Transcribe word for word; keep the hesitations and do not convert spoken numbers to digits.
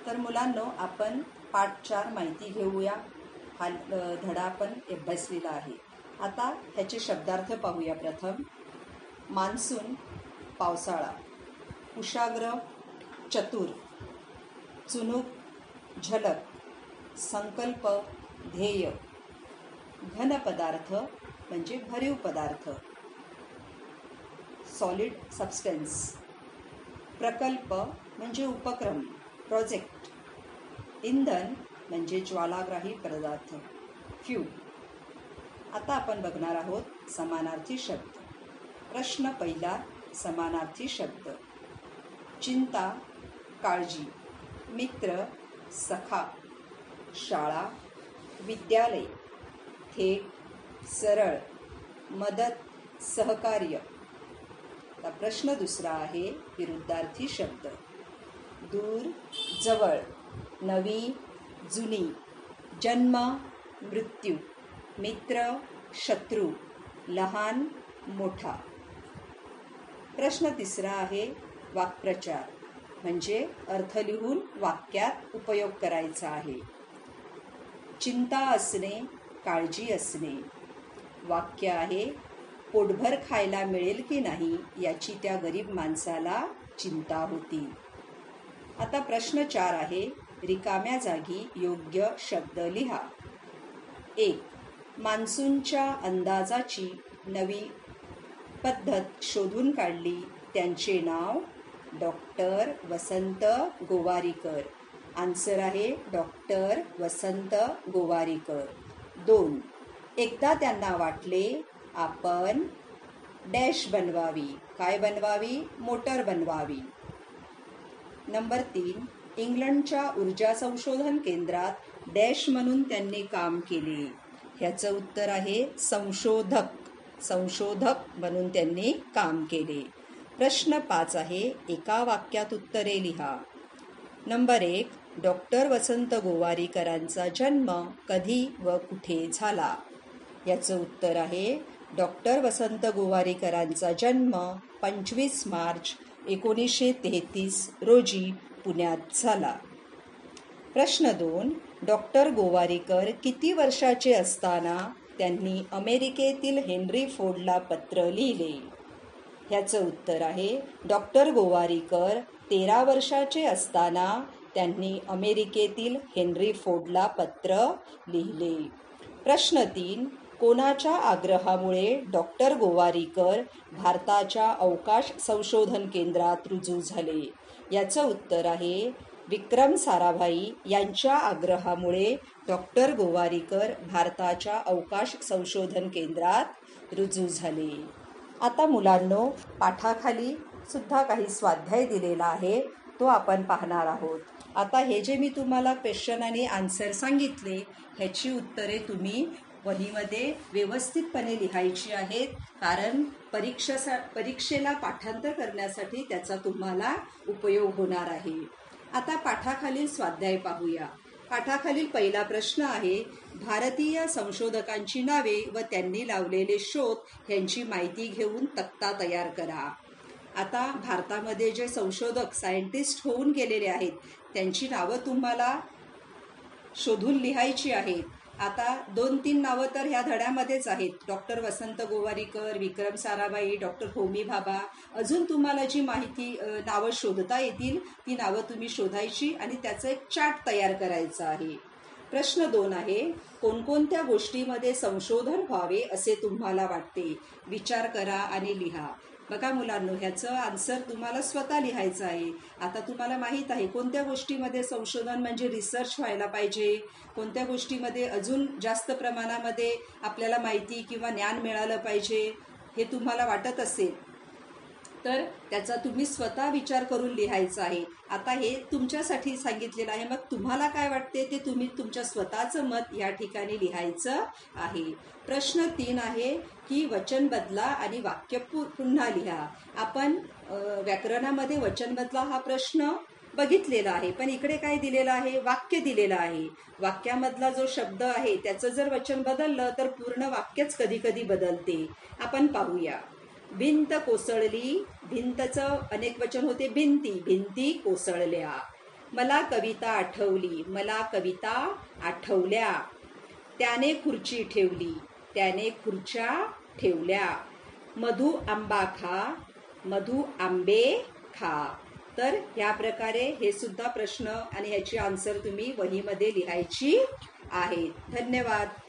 तर मुलांनो, आपण पाठ चार माहिती घेऊया. हा धडा आपण अभ्यासलेला आहे. आता ह्याचे शब्दार्थ पाहूया. प्रथम मान्सून पावसाळा, कुशाग्र चतुर, चुणूक झलक, संकल्प ध्येय, घन पदार्थ म्हणजे भरीव पदार्थ, सॉलिड सबस्टन्स, प्रकल्प म्हणजे उपक्रम प्रोजेक्ट, इंधन म्हणजे ज्वालाग्राही पदार्थ फ्यूल. आता आपण बघणार आहोत समानार्थी शब्द. प्रश्न पहिला, समानार्थी शब्द. चिंता काळजी, मित्र सखा, शाळा विद्यालय, थेट सरळ, मदत सहकार्य. आता प्रश्न दुसरा आहे विरुद्धार्थी शब्द. दूर जवळ, नवी जुनी, जन्म मृत्यू, मित्र शत्रू, लहान मोठा. प्रश्न तिसरा आहे वाक्प्रचार म्हणजे अर्थ लिहून वाक्यात उपयोग करायचा आहे. चिंता असणे काळजी असणे. वाक्य आहे, पोटभर खायला मिळेल की नाही याची त्या गरीब माणसाला चिंता होती. आता प्रश्न चार आहे रिकाम्या जागी योग्य शब्द लिहा. एक, मान्सूनच्या अंदाजाची नवी पद्धत शोधून काढली. त्यांचे नाव डॉक्टर वसंत गोवारीकर. आन्सर आहे डॉक्टर वसंत गोवारीकर. दोन, एकदा त्यांना वाटले आपण डॅश बनवावी. काय बनवावी? मोटर बनवावी. नंबर तीन, इंग्लंडच्या ऊर्जा संशोधन केंद्रात डॅश म्हणून त्यांनी काम केले. ह्याचं उत्तर आहे संशोधक. संशोधक म्हणून त्यांनी काम केले. प्रश्न पाच आहे एका वाक्यात उत्तरे लिहा. नंबर एक, डॉक्टर वसंत गोवारीकरांचा जन्म कधी व कुठे झाला? याचं उत्तर आहे डॉक्टर वसंत गोवारीकरांचा जन्म पंचवीस मार्च एकोणीसशे तेहतीस रोजी पुण्यात झाला. प्रश्न दोन, डॉक्टर गोवारीकर किती वर्षाचे असताना त्यांनी अमेरिकेतील हेनरी फोर्डला पत्र लिहिले? ह्याचं उत्तर आहे डॉक्टर गोवारीकर तेरा वर्षाचे असताना त्यांनी अमेरिकेतील हेनरी फोर्डला पत्र लिहिले. प्रश्न तीन, कोणाच्या आग्रहामुळे डॉक्टर गोवारीकर भारताच्या अवकाश संशोधन केंद्रात रुजू झाले? याचं उत्तर आहे विक्रम साराभाई यांच्या आग्रहामुळे डॉक्टर गोवारीकर भारताच्या अवकाश संशोधन केंद्रात रुजू झाले. आता मुलांनो, पाठाखाली सुद्धा काही स्वाध्याय दिलेला आहे, तो आपण पाहणार आहोत. आता हे जे मी तुम्हाला क्वेश्चन आणि आन्सर सांगितले ह्याची उत्तरे तुम्ही वहीमध्ये व्यवस्थितपणे लिहायची आहेत, कारण परीक्षा परीक्षेला पाठांतर करण्यासाठी त्याचा तुम्हाला उपयोग होणार आहे. आता पाठाखालील स्वाध्याय पाहूया. पाठाखालील पहिला प्रश्न आहे भारतीय संशोधकांची नावे व त्यांनी लावलेले शोध यांची माहिती घेऊन तक्ता तयार करा. आता भारतामध्ये जे संशोधक सायंटिस्ट होऊन गेलेले आहेत त्यांची नावं तुम्हाला शोधून लिहायची आहेत. आता दोन तीन नावं तर ह्या धड्यामध्येच आहेत. Doctor Vasant Gowarikar, Vikram Sarabhai, doctor Homi Bhabha. अजून तुम्हाला जी माहिती नावं शोधता येतील ती नावं तुम्ही शोधायची आणि त्याचं एक चार्ट तयार करायचा आहे. प्रश्न दोन आहे कोणकोणत्या गोष्टीमध्ये संशोधन व्हावे असे तुम्हाला वाटते? विचार करा आणि लिहा. बघा मुलांनो, ह्याचं आन्सर तुम्हाला स्वतः लिहायचं आहे. आता तुम्हाला माहीत आहे कोणत्या गोष्टीमध्ये संशोधन म्हणजे रिसर्च व्हायला पाहिजे, कोणत्या गोष्टीमध्ये अजून जास्त प्रमाणामध्ये आपल्याला माहिती किंवा ज्ञान मिळालं पाहिजे हे तुम्हाला वाटत असेल तर त्याचा तुम्ही स्वतः विचार करून लिहायचा आहे. आता हे तुमच्यासाठी सांगितलेलं आहे, मग तुम्हाला काय वाटते ते तुम्ही तुमच्या स्वतःचं मत या ठिकाणी लिहायचं आहे. प्रश्न तीन आहे की वचन बदला आणि वाक्य पुन्हा लिहा. आपण व्याकरणामध्ये वचन बदला हा प्रश्न बघितलेला आहे, पण इकडे काय दिलेलं आहे? वाक्य दिलेलं आहे. वाक्यामधला जो शब्द आहे त्याचं जर वचन बदललं तर पूर्ण वाक्यच कधी कधी बदलते. आपण पाहूया. भिंत कोसळली, भिंतचं अनेक वचन होते भिंती, भिंती कोसळल्या. मला कविता आठवली, मला कविता आठवल्या. त्याने खुर्ची ठेवली, त्याने खुर्च्या ठेवल्या. मधु आंबा खा, मधु आंबे खा. तर ह्या प्रकारे हे सुद्धा प्रश्न आणि ह्याची आन्सर तुम्ही वहीमध्ये लिहायची आहेत. धन्यवाद.